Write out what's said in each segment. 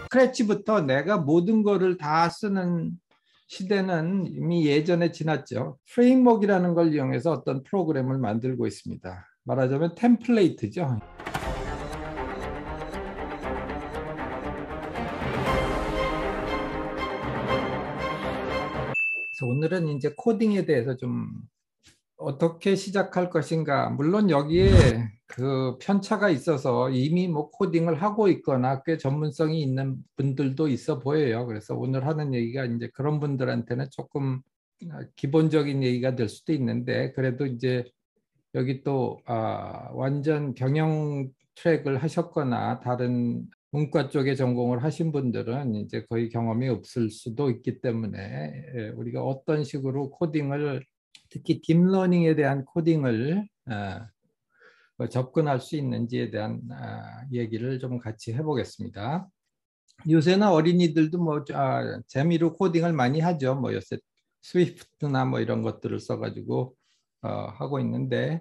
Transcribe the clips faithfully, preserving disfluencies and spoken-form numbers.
스크래치부터 내가 모든 거를 다 쓰는 시대는 이미 예전에 지났죠. 프레임워크라는 걸 이용해서 어떤 프로그램을 만들고 있습니다. 말하자면 템플레이트죠. 그래서 오늘은 이제 코딩에 대해서 좀 어떻게 시작할 것인가. 물론 여기에 그 편차가 있어서 이미 뭐 코딩을 하고 있거나 꽤 전문성이 있는 분들도 있어 보여요. 그래서 오늘 하는 얘기가 이제 그런 분들한테는 조금 기본적인 얘기가 될 수도 있는데, 그래도 이제 여기 또 아, 완전 경영 트랙을 하셨거나 다른 문과 쪽에 전공을 하신 분들은 이제 거의 경험이 없을 수도 있기 때문에 우리가 어떤 식으로 코딩을, 특히 딥러닝에 대한 코딩을 어, 접근할 수 있는지에 대한 어, 얘기를 좀 같이 해보겠습니다. 요새는 어린이들도 뭐 아, 재미로 코딩을 많이 하죠. 뭐 요새 스위프트나 뭐 이런 것들을 써가지고 어, 하고 있는데,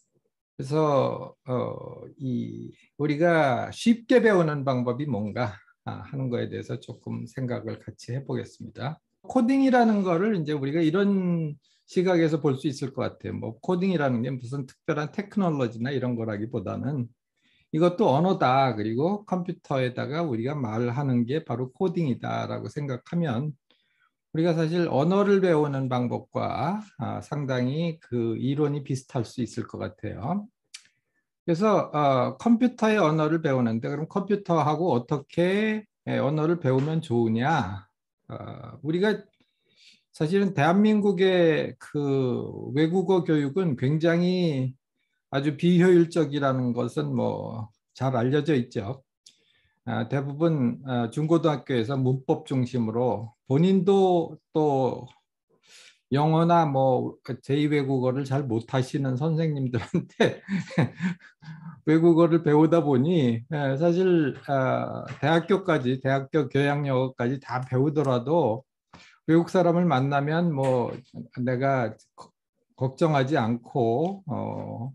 그래서 어, 이 우리가 쉽게 배우는 방법이 뭔가 하는 거에 대해서 조금 생각을 같이 해보겠습니다. 코딩이라는 거를 이제 우리가 이런 시각에서 볼 수 있을 것 같아요. 뭐 코딩이라는 게 무슨 특별한 테크놀로지나 이런 거라기보다는 이것도 언어다. 그리고 컴퓨터에다가 우리가 말하는 게 바로 코딩이다라고 생각하면 우리가 사실 언어를 배우는 방법과 상당히 그 이론이 비슷할 수 있을 것 같아요. 그래서 어, 컴퓨터의 언어를 배우는데, 그럼 컴퓨터하고 어떻게 언어를 배우면 좋으냐? 어, 우리가 사실은 대한민국의 그 외국어 교육은 굉장히 아주 비효율적이라는 것은 뭐 잘 알려져 있죠. 아, 대부분 아, 중고등학교에서 문법 중심으로 본인도 또 영어나 뭐 제이 외국어를 잘 못하시는 선생님들한테 외국어를 배우다 보니 사실 대학교까지 대학교 교양영어까지 다 배우더라도 외국 사람을 만나면 뭐 내가 걱정하지 않고 어,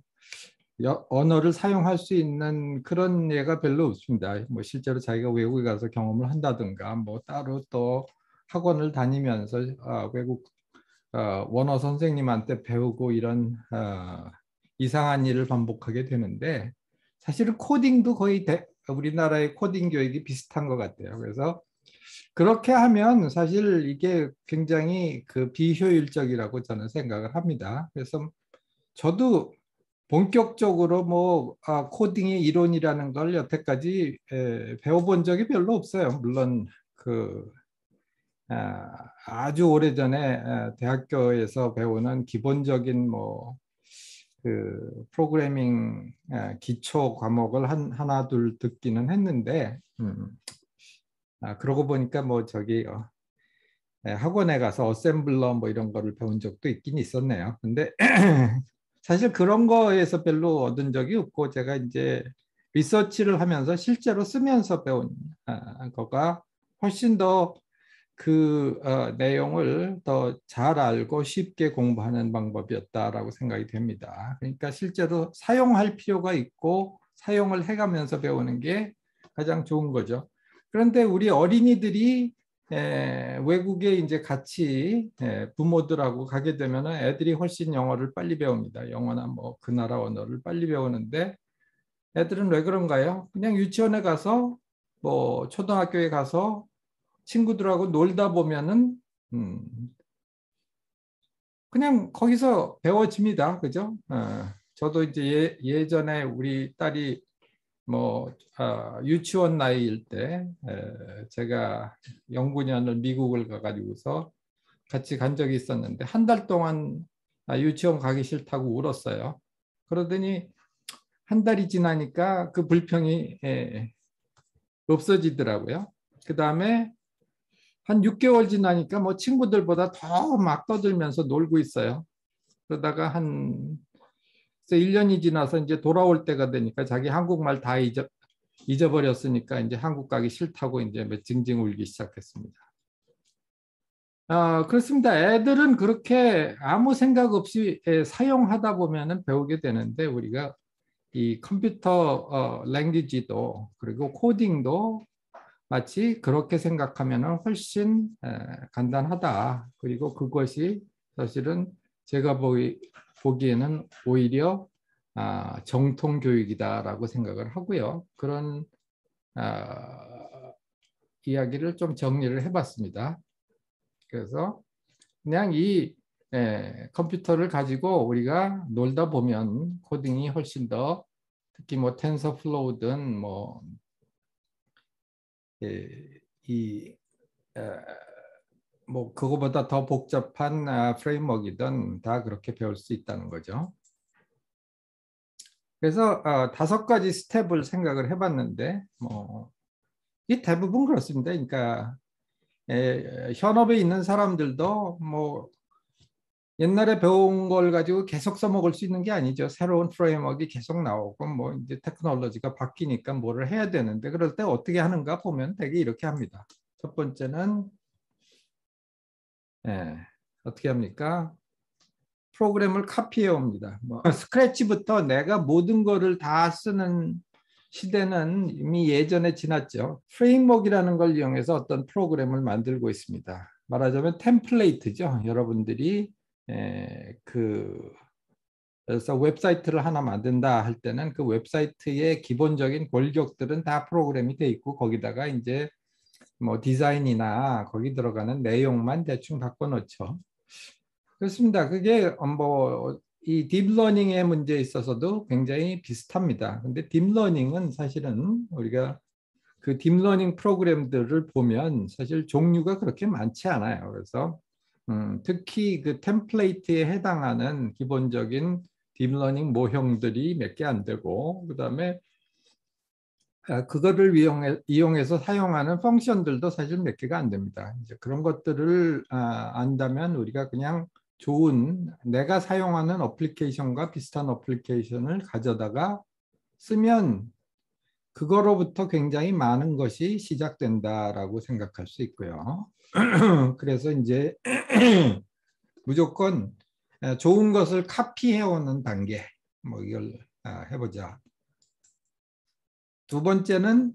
언어를 사용할 수 있는 그런 예가 별로 없습니다. 뭐 실제로 자기가 외국에 가서 경험을 한다든가 뭐 따로 또 학원을 다니면서 어, 외국 어, 원어 선생님한테 배우고 이런 어, 이상한 일을 반복하게 되는데, 사실은 코딩도 거의 대, 우리나라의 코딩 교육이 비슷한 것 같아요. 그래서 그렇게 하면 사실 이게 굉장히 그 비효율적이라고 저는 생각을 합니다. 그래서 저도 본격적으로 뭐 아, 코딩의 이론이라는 걸 여태까지 에, 배워본 적이 별로 없어요. 물론 그 아, 아주 오래전에 대학교에서 배우는 기본적인 뭐 그 프로그래밍 기초 과목을 한 하나 둘 듣기는 했는데, 음, 아, 그러고 보니까 뭐 저기 어, 학원에 가서 어셈블러 뭐 이런 거를 배운 적도 있긴 있었네요. 근데 사실 그런 거에서 별로 얻은 적이 없고, 제가 이제 리서치를 하면서 실제로 쓰면서 배운 아, 거가 훨씬 더 그 어, 내용을 더 잘 알고 쉽게 공부하는 방법이었다라고 생각이 됩니다. 그러니까 실제로 사용할 필요가 있고 사용을 해가면서 배우는 게 가장 좋은 거죠. 그런데 우리 어린이들이 에, 외국에 이제 같이 에, 부모들하고 가게 되면 애들이 훨씬 영어를 빨리 배웁니다. 영어나 뭐 그 나라 언어를 빨리 배우는데, 애들은 왜 그런가요? 그냥 유치원에 가서 뭐 초등학교에 가서 친구들하고 놀다 보면은 음, 그냥 거기서 배워집니다. 그죠? 어, 저도 이제 예, 예전에 우리 딸이 뭐 아, 유치원 나이일 때 에, 제가 영구년을 미국을 가가지고서 같이 간 적이 있었는데, 한 달 동안 아, 유치원 가기 싫다고 울었어요. 그러더니 한 달이 지나니까 그 불평이 에, 없어지더라고요. 그 다음에 한 육 개월 지나니까 뭐 친구들보다 더 막 떠들면서 놀고 있어요. 그러다가 한 일 년이 지나서 이제 돌아올 때가 되니까 자기 한국말 다 잊어, 잊어버렸으니까 이제 한국 가기 싫다고 이제 뭐 징징 울기 시작했습니다. 아, 그렇습니다. 애들은 그렇게 아무 생각 없이 사용하다 보면은 배우게 되는데, 우리가 이 컴퓨터 어, 랭귀지도 그리고 코딩도 마치 그렇게 생각하면 훨씬 간단하다. 그리고 그것이 사실은 제가 보기, 보기에는 오히려 아, 정통 교육이다라고 생각을 하고요. 그런 아, 이야기를 좀 정리를 해봤습니다. 그래서 그냥 이 에, 컴퓨터를 가지고 우리가 놀다 보면 코딩이 훨씬 더 특히 뭐 텐서플로우든 뭐 예, 이 에, 뭐 그거보다 더 복잡한 아, 프레임워크이든 다 그렇게 배울 수 있다는 거죠. 그래서 어, 다섯 가지 스텝을 생각을 해봤는데 뭐 이 대부분 그렇습니다. 그러니까 에, 현업에 있는 사람들도 뭐 옛날에 배운 걸 가지고 계속 써먹을 수 있는 게 아니죠. 새로운 프레임워크가 계속 나오고 뭐 이제 테크놀로지가 바뀌니까 뭐를 해야 되는데 그럴 때 어떻게 하는가 보면 되게 이렇게 합니다. 첫 번째는 예, 어떻게 합니까? 프로그램을 카피해 옵니다. 뭐 스크래치부터 내가 모든 거를 다 쓰는 시대는 이미 예전에 지났죠. 프레임워크라는 걸 이용해서 어떤 프로그램을 만들고 있습니다. 말하자면 템플레이트죠. 여러분들이 에, 그 그래서 웹사이트를 하나 만든다 할 때는 그 웹사이트의 기본적인 골격들은 다 프로그램이 돼 있고 거기다가 이제 뭐 디자인이나 거기 들어가는 내용만 대충 바꿔놓죠. 그렇습니다. 그게 뭐 이 딥러닝의 문제에 있어서도 굉장히 비슷합니다. 근데 딥러닝은 사실은 우리가 그 딥러닝 프로그램들을 보면 사실 종류가 그렇게 많지 않아요. 그래서 음, 특히 그 템플레이트에 해당하는 기본적인 딥러닝 모형들이 몇 개 안 되고 그다음에 아, 그거를 이용해, 이용해서 사용하는 펑션들도 사실 몇 개가 안 됩니다. 이제 그런 것들을 아, 안다면 우리가 그냥 좋은 내가 사용하는 어플리케이션과 비슷한 어플리케이션을 가져다가 쓰면 그거로부터 굉장히 많은 것이 시작된다라고 생각할 수 있고요. 그래서 이제 무조건 좋은 것을 카피해오는 단계, 뭐 이걸 해보자. 두 번째는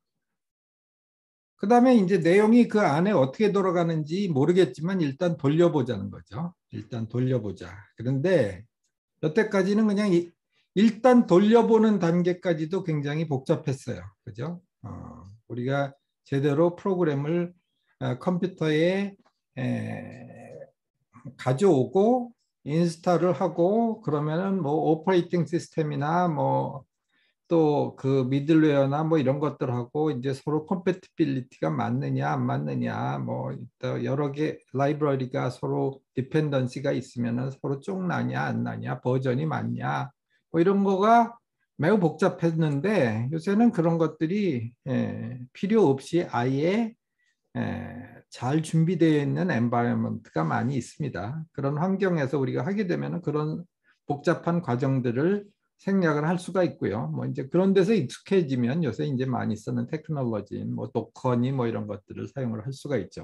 그 다음에 이제 내용이 그 안에 어떻게 돌아가는지 모르겠지만 일단 돌려보자는 거죠. 일단 돌려보자. 그런데 여태까지는 그냥 이, 일단 돌려보는 단계까지도 굉장히 복잡했어요. 그죠? 어, 우리가 제대로 프로그램을 어, 컴퓨터에 에, 가져오고 인스톨을 하고 그러면은 뭐 오퍼레이팅 시스템이나 뭐 또 그 미들웨어나 뭐 이런 것들하고 이제 서로 컴패티빌리티가 맞느냐 안 맞느냐 뭐 또 여러 개 라이브러리가 서로 디펜던시가 있으면은 서로 쪽 나냐 안 나냐 버전이 맞냐 뭐 이런 거가 매우 복잡했는데 요새는 그런 것들이 예, 필요 없이 아예 예, 잘 준비되어 있는 엔바이러먼트가 많이 있습니다. 그런 환경에서 우리가 하게 되면 그런 복잡한 과정들을 생략을 할 수가 있고요. 뭐 이제 그런 데서 익숙해지면 요새 이제 많이 쓰는 테크놀로지인 뭐 도커니 뭐 이런 것들을 사용을 할 수가 있죠.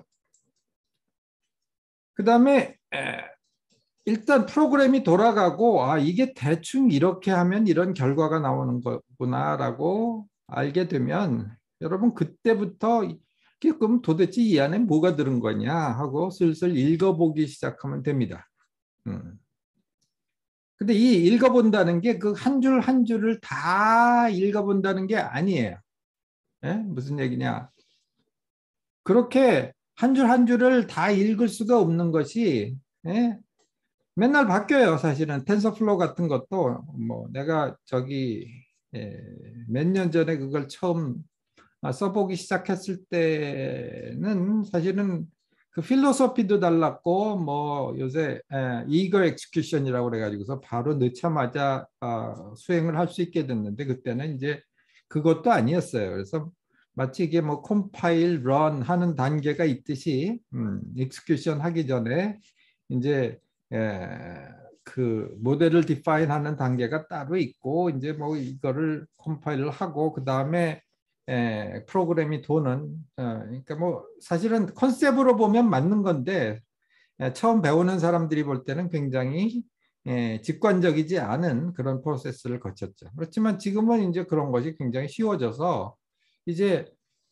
그 다음에 일단 프로그램이 돌아가고 아 이게 대충 이렇게 하면 이런 결과가 나오는 거구나라고 알게 되면 여러분 그때부터 이게 그럼 도대체 이 안에 뭐가 들은 거냐 하고 슬슬 읽어보기 시작하면 됩니다. 음. 근데 이 읽어본다는 게 그 한 줄 한 줄을 다 읽어본다는 게 아니에요. 예? 무슨 얘기냐? 그렇게 한 줄 한 줄을 다 읽을 수가 없는 것이 예? 맨날 바뀌어요. 사실은 텐서플로우 같은 것도 뭐 내가 저기 예, 몇 년 전에 그걸 처음 써보기 시작했을 때는 사실은 그 필로소피도 달랐고 뭐 요새 이거 엑스큐션이라고 그래가지고서 바로 넣자마자 어, 수행을 할 수 있게 됐는데 그때는 이제 그것도 아니었어요. 그래서 마치 이게 뭐 컴파일, 런 하는 단계가 있듯이 음, 엑스큐션 하기 전에 이제 에, 그 모델을 디파인하는 단계가 따로 있고 이제 뭐 이거를 컴파일을 하고 그 다음에 에, 프로그램이 도는 어, 그러니까 뭐 사실은 컨셉으로 보면 맞는 건데 에, 처음 배우는 사람들이 볼 때는 굉장히 에, 직관적이지 않은 그런 프로세스를 거쳤죠. 그렇지만 지금은 이제 그런 것이 굉장히 쉬워져서 이제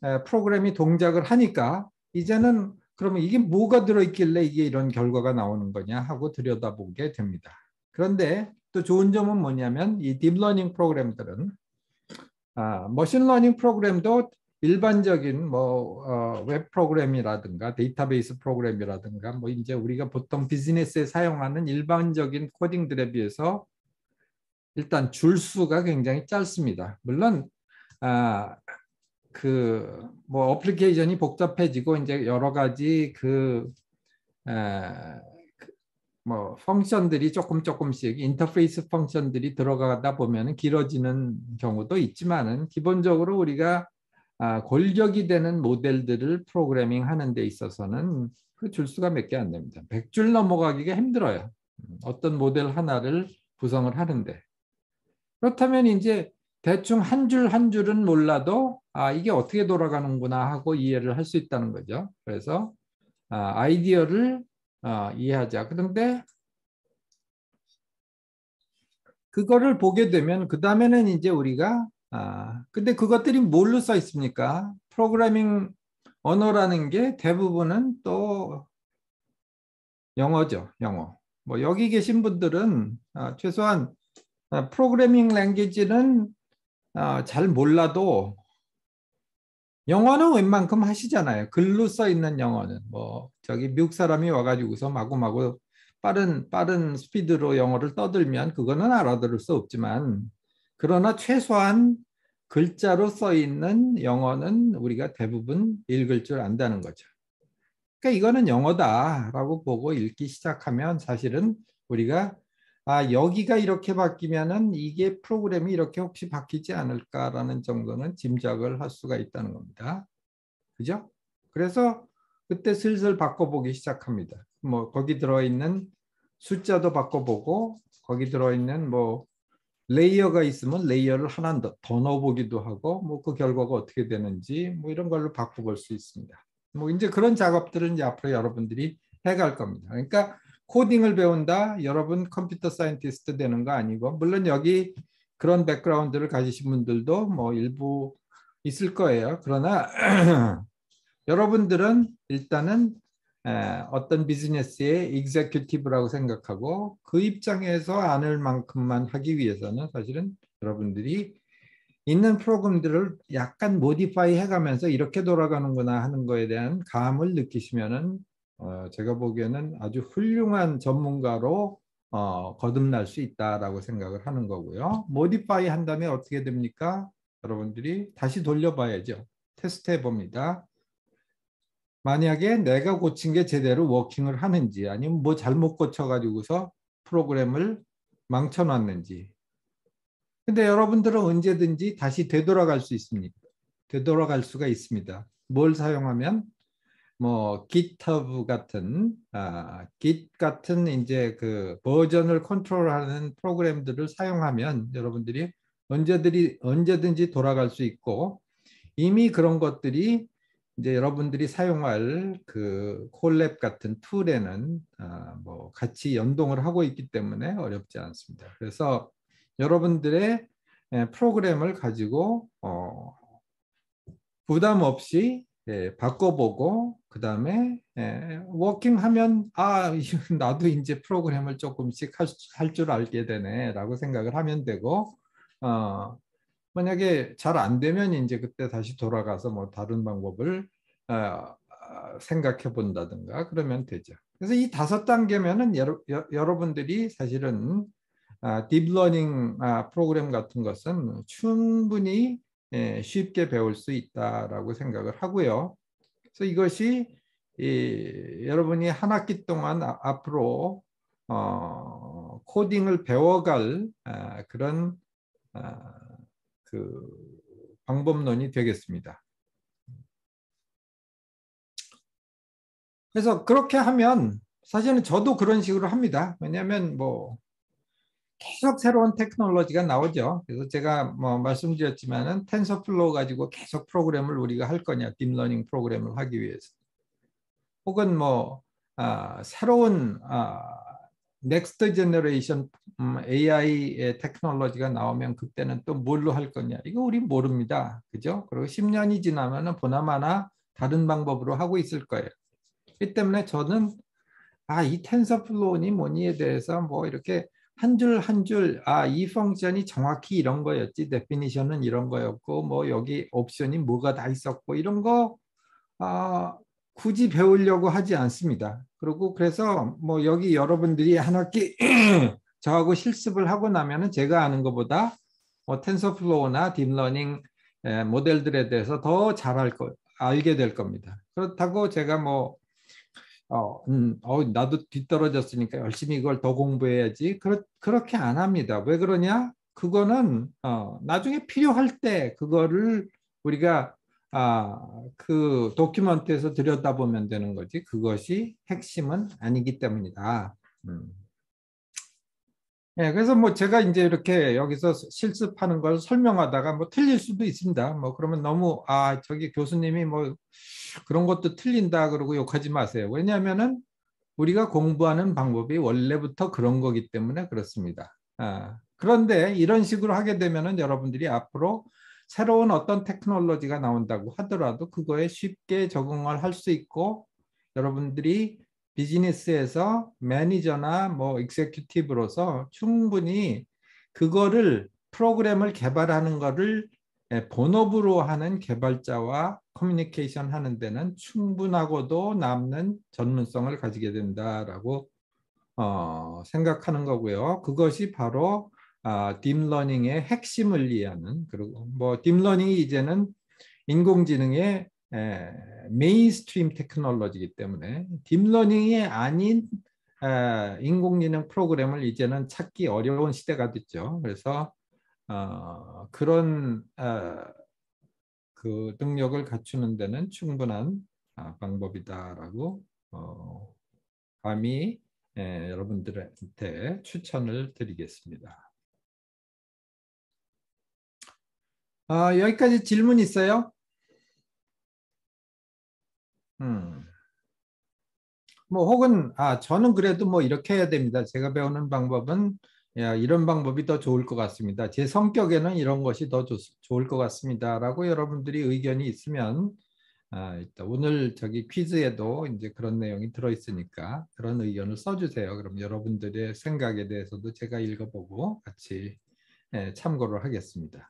에, 프로그램이 동작을 하니까 이제는 그러면 이게 뭐가 들어있길래 이게 이런 결과가 나오는 거냐 하고 들여다보게 됩니다. 그런데 또 좋은 점은 뭐냐면 이 딥러닝 프로그램들은 아, 머신러닝 프로그램도 일반적인 뭐 어, 웹 프로그램이라든가 데이터베이스 프로그램이라든가 뭐 이제 우리가 보통 비즈니스에 사용하는 일반적인 코딩들에 비해서 일단 줄수가 굉장히 짧습니다. 물론 아, 그 뭐 어플리케이션이 복잡해지고 이제 여러 가지 그 에, 뭐 펑션들이 조금 조금씩 인터페이스 펑션들이 들어가다 보면 길어지는 경우도 있지만은 기본적으로 우리가 아, 골격이 되는 모델들을 프로그래밍 하는 데 있어서는 그 줄수가 몇 개 안 됩니다. 백 줄 넘어가기가 힘들어요. 어떤 모델 하나를 구성을 하는데. 그렇다면 이제 대충 한 줄 한 줄은 몰라도 아, 이게 어떻게 돌아가는구나 하고 이해를 할 수 있다는 거죠. 그래서 아, 아이디어를 아, 이해하자. 그런데 그거를 보게 되면 그 다음에는 이제 우리가 아 근데 그것들이 뭘로 써 있습니까? 프로그래밍 언어라는 게 대부분은 또 영어죠, 영어. 뭐 여기 계신 분들은 아, 최소한 아, 프로그래밍 랭귀지는 아, 잘 몰라도 영어는 웬만큼 하시잖아요. 글로 써 있는 영어는 뭐 저기 미국 사람이 와가지고서 마구마구 빠른 빠른 스피드로 영어를 떠들면 그거는 알아들을 수 없지만 그러나 최소한 글자로 써 있는 영어는 우리가 대부분 읽을 줄 안다는 거죠. 그러니까 이거는 영어다라고 보고 읽기 시작하면 사실은 우리가 아 여기가 이렇게 바뀌면은 이게 프로그램이 이렇게 혹시 바뀌지 않을까라는 정도는 짐작을 할 수가 있다는 겁니다. 그죠? 그래서 그때 슬슬 바꿔보기 시작합니다. 뭐 거기 들어있는 숫자도 바꿔보고 거기 들어있는 뭐 레이어가 있으면 레이어를 하나 더, 더 넣어보기도 하고 뭐 그 결과가 어떻게 되는지 뭐 이런 걸로 바꿔볼 수 있습니다. 뭐 이제 그런 작업들은 이제 앞으로 여러분들이 해갈 겁니다. 그러니까 코딩을 배운다, 여러분 컴퓨터 사이언티스트 되는 거 아니고 물론 여기 그런 백그라운드를 가지신 분들도 뭐 일부 있을 거예요. 그러나 여러분들은 일단은 어떤 비즈니스의 executive라고 생각하고 그 입장에서 아는 만큼만 하기 위해서는 사실은 여러분들이 있는 프로그램들을 약간 모디파이 해가면서 이렇게 돌아가는구나 하는 거에 대한 감을 느끼시면은 어 제가 보기에는 아주 훌륭한 전문가로 어 거듭날 수 있다라고 생각을 하는 거고요. 모디파이 한 다음에 어떻게 됩니까? 여러분들이 다시 돌려봐야죠. 테스트 해봅니다. 만약에 내가 고친 게 제대로 워킹을 하는지 아니면 뭐 잘못 고쳐가지고서 프로그램을 망쳐놨는지. 근데 여러분들은 언제든지 다시 되돌아갈 수 있습니다. 되돌아갈 수가 있습니다. 뭘 사용하면 뭐 GitHub 같은 아, Git 같은 이제 그 버전을 컨트롤하는 프로그램들을 사용하면 여러분들이 언제든지 언제든지 돌아갈 수 있고 이미 그런 것들이 이제 여러분들이 사용할 그 콜랩 같은 툴에는 아, 뭐 같이 연동을 하고 있기 때문에 어렵지 않습니다. 그래서 여러분들의 프로그램을 가지고 어, 부담 없이 예, 바꿔보고 그 다음에 예, 워킹하면 아 나도 이제 프로그램을 조금씩 할 줄 알게 되네 라고 생각을 하면 되고 어, 만약에 잘 안 되면 이제 그때 다시 돌아가서 뭐 다른 방법을 어, 어, 생각해 본다든가 그러면 되죠. 그래서 이 다섯 단계면은 여러, 여, 여러분들이 사실은 아, 딥러닝 아, 프로그램 같은 것은 충분히 예, 쉽게 배울 수 있다라고 생각을 하고요. 그래서 이것이 이, 여러분이 한 학기 동안 아, 앞으로 어, 코딩을 배워갈 아, 그런 아, 그 방법론이 되겠습니다. 그래서 그렇게 하면 사실은 저도 그런 식으로 합니다. 왜냐하면 뭐 계속 새로운 테크놀로지가 나오죠. 그래서 제가 뭐 말씀드렸지만은 텐서플로우 가지고 계속 프로그램을 우리가 할 거냐, 딥러닝 프로그램을 하기 위해서. 혹은 뭐 아, 새로운 아, 넥스트 제너레이션 에이아이의 테크놀로지가 나오면 그때는 또 뭘로 할 거냐? 이거 우리 모릅니다. 그죠? 그리고 십 년이 지나면은 보나마나 다른 방법으로 하고 있을 거예요. 이 때문에 저는 아, 이 텐서플로우니 뭐니에 대해서 뭐 이렇게 한 줄 한 줄, 아, 이 펑션이 정확히 이런 거였지, 데피니션은 이런 거였고, 뭐 여기 옵션이 뭐가 다 있었고, 이런 거, 아, 굳이 배우려고 하지 않습니다. 그리고 그래서 뭐 여기 여러분들이 한 학기 저하고 실습을 하고 나면은 제가 아는 것보다 뭐 텐서플로우나 딥러닝 모델들에 대해서 더 잘 알 거, 알게 될 겁니다. 그렇다고 제가 뭐 어, 음, 어, 나도 뒤떨어졌으니까 열심히 이걸 더 공부해야지. 그렇, 그렇게 안 합니다. 왜 그러냐? 그거는 어, 나중에 필요할 때 그거를 우리가 아, 그 도큐먼트에서 들여다보면 되는 거지. 그것이 핵심은 아니기 때문이다. 음. 예, 그래서 뭐 제가 이제 이렇게 여기서 실습하는 걸 설명하다가 뭐 틀릴 수도 있습니다. 뭐 그러면 너무 아, 저기 교수님이 뭐 그런 것도 틀린다 그러고 욕하지 마세요. 왜냐하면은 우리가 공부하는 방법이 원래부터 그런 거기 때문에 그렇습니다. 아, 그런데 이런 식으로 하게 되면은 여러분들이 앞으로 새로운 어떤 테크놀로지가 나온다고 하더라도 그거에 쉽게 적응을 할 수 있고 여러분들이 비즈니스에서 매니저나 뭐 익세큐티브로서 충분히 그거를 프로그램을 개발하는 거를 본업으로 하는 개발자와 커뮤니케이션 하는 데는 충분하고도 남는 전문성을 가지게 된다라고 어, 생각하는 거고요. 그것이 바로 아, 딥러닝의 핵심을 이해하는 그리고 뭐 딥러닝이 이제는 인공지능의 에, 메인스트림 테크놀로지이기 때문에 딥러닝이 아닌 에, 인공지능 프로그램을 이제는 찾기 어려운 시대가 됐죠. 그래서 어, 그런 어, 그 능력을 갖추는 데는 충분한 아, 방법이다라고 어, 감히 에, 여러분들한테 추천을 드리겠습니다. 아, 여기까지 질문 있어요? 음. 뭐 혹은 아 저는 그래도 뭐 이렇게 해야 됩니다. 제가 배우는 방법은 야, 이런 방법이 더 좋을 것 같습니다. 제 성격에는 이런 것이 더 좋, 좋을 것 같습니다라고 여러분들이 의견이 있으면 아, 일단 오늘 저기 퀴즈에도 이제 그런 내용이 들어 있으니까 그런 의견을 써주세요. 그럼 여러분들의 생각에 대해서도 제가 읽어보고 같이 예, 참고를 하겠습니다.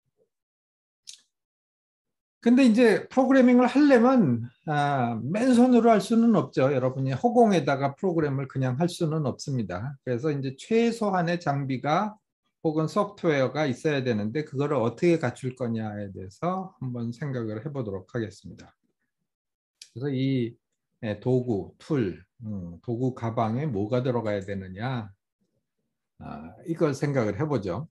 근데 이제 프로그래밍을 하려면 아, 맨손으로 할 수는 없죠. 여러분이 허공에다가 프로그램을 그냥 할 수는 없습니다. 그래서 이제 최소한의 장비가 혹은 소프트웨어가 있어야 되는데 그거를 어떻게 갖출 거냐에 대해서 한번 생각을 해보도록 하겠습니다. 그래서 이 예, 도구, 툴, 음, 도구 가방에 뭐가 들어가야 되느냐 아, 이걸 생각을 해보죠.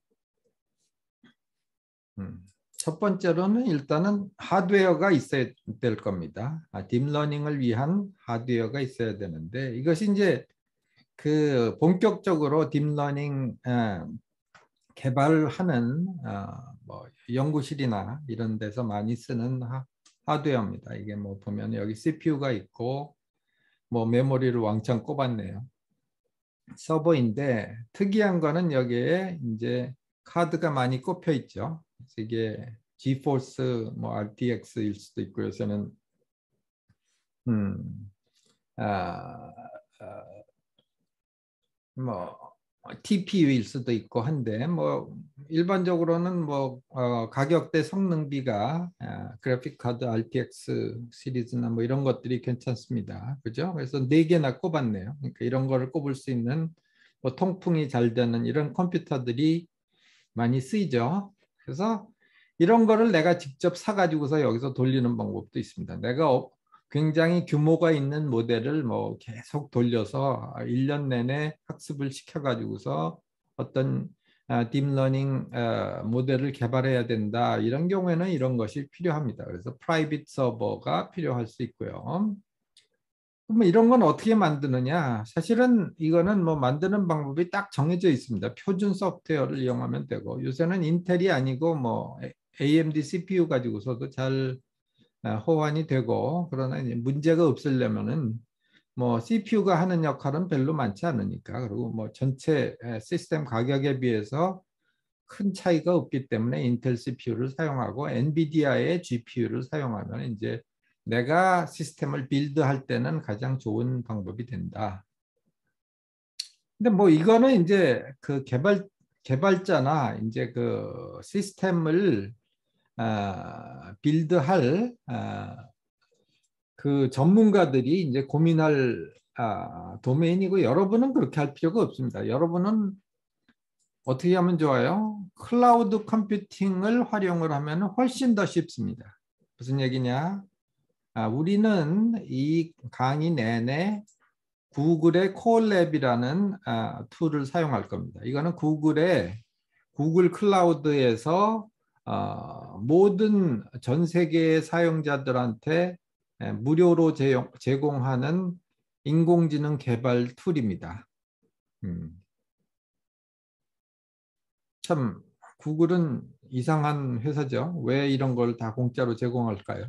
음. 첫 번째로는 일단은 하드웨어가 있어야 될 겁니다. 아, 딥러닝을 위한 하드웨어가 있어야 되는데 이것이 이제 그 본격적으로 딥러닝 아, 개발하는 아, 뭐 연구실이나 이런 데서 많이 쓰는 하, 하드웨어입니다. 이게 뭐 보면 여기 씨피유가 있고 뭐 메모리를 왕창 꼽았네요. 서버인데 특이한 거는 여기에 이제 카드가 많이 꼽혀 있죠. 이게 지포스 뭐 알티엑스일 수도 있고 요새는 음, 아, 아, 뭐 티피유일 수도 있고 한데 뭐 일반적으로는 뭐 어, 가격대 성능비가 아, 그래픽 카드 알티엑스 시리즈나 뭐 이런 것들이 괜찮습니다. 그죠? 그래서 네 개나 꼽았네요. 그러니까 이런 거를 꼽을 수 있는 뭐 통풍이 잘 되는 이런 컴퓨터들이 많이 쓰이죠. 그래서 이런 거를 내가 직접 사가지고서 여기서 돌리는 방법도 있습니다. 내가 어, 굉장히 규모가 있는 모델을 뭐 계속 돌려서 일 년 내내 학습을 시켜가지고서 어떤 아, 딥러닝 아, 모델을 개발해야 된다. 이런 경우에는 이런 것이 필요합니다. 그래서 프라이빗 서버가 필요할 수 있고요. 뭐 이런 건 어떻게 만드느냐? 사실은 이거는 뭐 만드는 방법이 딱 정해져 있습니다. 표준 소프트웨어를 이용하면 되고 요새는 인텔이 아니고 뭐 에이엠디 씨피유 가지고서도 잘 아, 호환이 되고 그러나 이제 문제가 없으려면은 뭐 씨피유가 하는 역할은 별로 많지 않으니까 그리고 뭐 전체 시스템 가격에 비해서 큰 차이가 없기 때문에 인텔 씨피유를 사용하고 엔비디아의 지피유를 사용하면 이제 내가 시스템을 빌드할 때는 가장 좋은 방법이 된다. 근데 뭐 이거는 이제 그 개발 개발자나 이제 그 시스템을 아, 빌드할 아, 그 전문가들이 이제 고민할 아, 도메인이고 여러분은 그렇게 할 필요가 없습니다. 여러분은 어떻게 하면 좋아요? 클라우드 컴퓨팅을 활용을 하면 훨씬 더 쉽습니다. 무슨 얘기냐? 아, 우리는 이 강의 내내 구글의 콜랩이라는 아, 툴을 사용할 겁니다. 이거는 구글의 구글 클라우드에서 어, 모든 전 세계의 사용자들한테 에, 무료로 제용, 제공하는 인공지능 개발 툴입니다. 음, 참 구글은 이상한 회사죠. 왜 이런 걸 다 공짜로 제공할까요?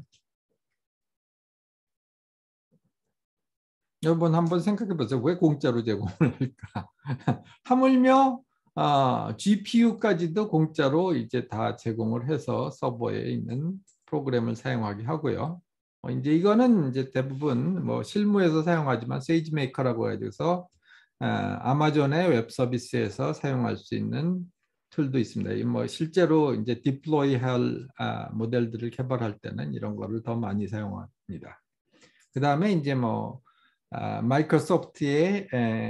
여러분 한번 생각해 보세요. 왜 공짜로 제공을 할까? 하물며 아, 지피유까지도 공짜로 이제 다 제공을 해서 서버에 있는 프로그램을 사용하게 하고요. 어, 이제 이거는 이제 대부분 뭐 실무에서 사용하지만 세이지메이커라고 해서 아, 아마존의 웹 서비스에서 사용할 수 있는 툴도 있습니다. 이 뭐 실제로 이제 디플로이할 아, 모델들을 개발할 때는 이런 거를 더 많이 사용합니다. 그 다음에 이제 뭐 아, 마이크로소프트의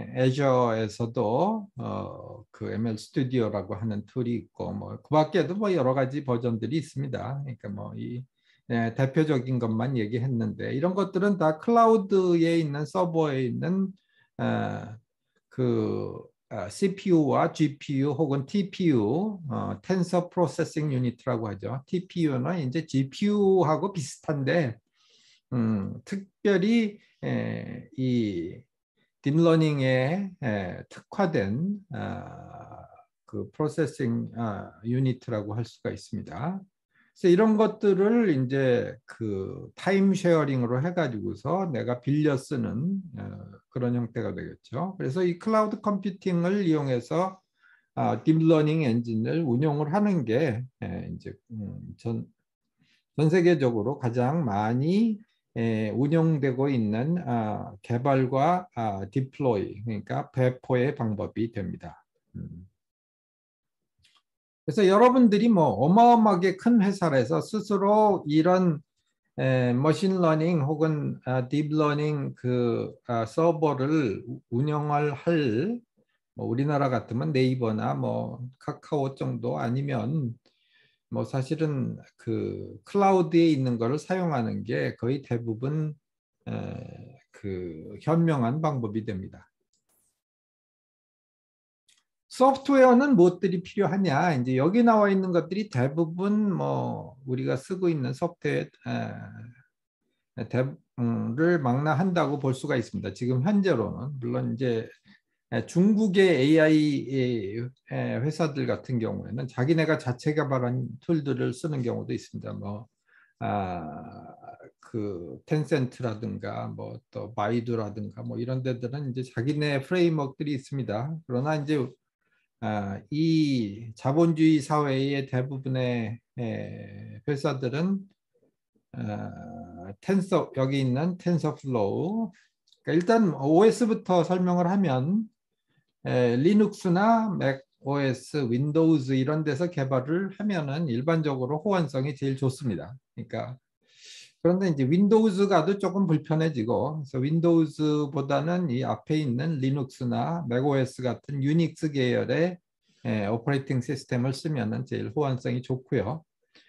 애저에서도 어, 그 엠엘 스튜디오라고 하는 툴이 있고 뭐 그밖에도 뭐 여러 가지 버전들이 있습니다. 그러니까 뭐이 대표적인 것만 얘기했는데 이런 것들은 다 클라우드에 있는 서버에 있는 어, 그 어, 씨피유와 지피유 혹은 티피유, 어, 텐서 프로세싱 유닛이라고 하죠. 티피유는 이제 지피유하고 비슷한데 음, 특별히 에, 이 딥러닝에 에, 특화된 아, 그 프로세싱 아, 유닛이라고 할 수가 있습니다. 그래서 이런 것들을 이제 그 타임 쉐어링으로 해가지고서 내가 빌려 쓰는 어, 그런 형태가 되겠죠. 그래서 이 클라우드 컴퓨팅을 이용해서 아, 딥러닝 엔진을 운용을 하는 게 에, 이제 음, 전, 전 세계적으로 가장 많이 에, 운영되고 있는 아, 개발과 아, 디플로이 그러니까 배포의 방법이 됩니다. 음. 그래서 여러분들이 뭐 어마어마하게 큰 회사에서 스스로 이런 에, 머신러닝 혹은 아, 딥러닝 그 아, 서버를 운영을 할 뭐 우리나라 같으면 네이버나 뭐 카카오 정도 아니면 뭐 사실은 그 클라우드에 있는 거를 사용하는 게 거의 대부분 에, 그 현명한 방법이 됩니다. 소프트웨어는 무엇들이 필요하냐? 이제 여기 나와 있는 것들이 대부분 뭐 우리가 쓰고 있는 소프트웨어 를 망라한다고 볼 수가 있습니다. 지금 현재로는 물론 이제 중국의 에이아이 회사들 같은 경우에는 자기네가 자체 개발한 툴들을 쓰는 경우도 있습니다. 뭐 아, 그 텐센트라든가 뭐 또 바이두라든가 뭐 이런 데들은 이제 자기네 프레임워크들이 있습니다. 그러나 이제 아, 이 자본주의 사회의 대부분의 에, 회사들은 아, 텐서 여기 있는 텐서플로우 그러니까 일단 오에스부터 설명을 하면 에, 리눅스나 맥 오에스, 윈도우즈 이런 데서 개발을 하면은 일반적으로 호환성이 제일 좋습니다. 그러니까 그런데 이제 윈도우즈가도 조금 불편해지고 그래서 윈도우즈보다는 이 앞에 있는 리눅스나 맥오에스 같은 유닉스 계열의 에, 오퍼레이팅 시스템을 쓰면은 제일 호환성이 좋고요.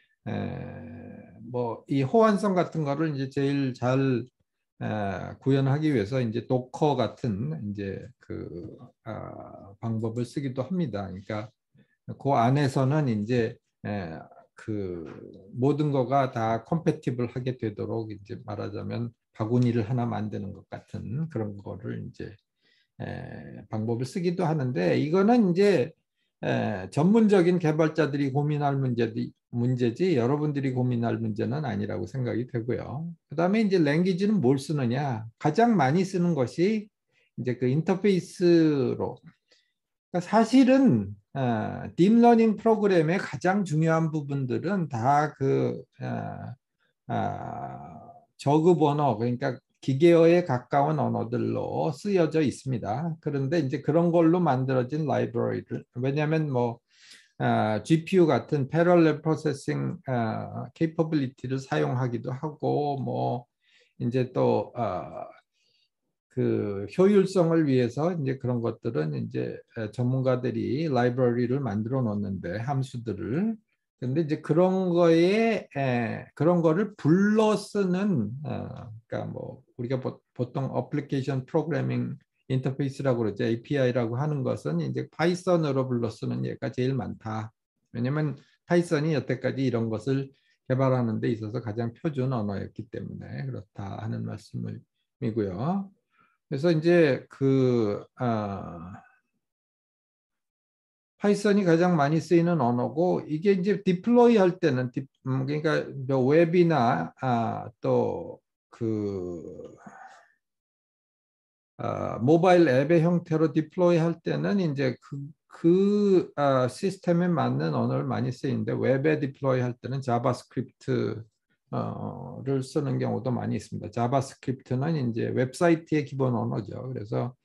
뭐 이 호환성 같은 거를 이제 제일 잘 에, 구현하기 위해서 이제 도커 같은 이제 그 아, 방법을 쓰기도 합니다. 그러니까 그 안에서는 이제 에, 그 모든 거가 다 컴패티블 하게 되도록 이제 말하자면 바구니를 하나 만드는 것 같은 그런 거를 이제 에, 방법을 쓰기도 하는데 이거는 이제 에, 전문적인 개발자들이 고민할 문제지, 문제지 여러분들이 고민할 문제는 아니라고 생각이 되고요. 그 다음에 이제 랭귀지는 뭘 쓰느냐. 가장 많이 쓰는 것이 이제 그 인터페이스로. 그러니까 사실은 어, 딥러닝 프로그램의 가장 중요한 부분들은 다그 어, 어, 저급 언어, 그러니까 기계어에 가까운 언어들로 쓰여져 있습니다. 그런데 이제 그런 걸로 만들어진 라이브러리를, 왜냐하면 뭐 어, 지피유 같은 패럴렐 프로세싱 어, 케이퍼빌리티를 사용하기도 하고, 뭐 이제 또 어, 그 효율성을 위해서 이제 그런 것들은 이제 전문가들이 라이브러리를 만들어 놓는데, 함수들을. 근데 이제 그런 거에 에, 그런 거를 불러 쓰는 어, 그러니까 뭐 우리가 보, 보통 어플리케이션 프로그래밍 인터페이스라고 그러죠. 에이피아이라고 하는 것은 이제 파이썬으로 불러 쓰는 예가 제일 많다. 왜냐면 파이썬이 여태까지 이런 것을 개발하는 데 있어서 가장 표준 언어였기 때문에 그렇다 하는 말씀이고요. 그래서 이제 그 아, 파이썬이 가장 많이 쓰이는 언어고, 이게 이제 디플로이 할 때는 디, 음, 그러니까 뭐 웹이나 아, 또그 아, 모바일 앱의 형태로 디플로이 할 때는 이제 그, 그 아, 시스템에 맞는 언어를 많이 쓰이는데, 웹에 디플로이 할 때는 자바스크립트 를 쓰는 경우도 많이 있습니다. 자바스크립트는 이제 웹사이트의 기본 언어죠. 그래서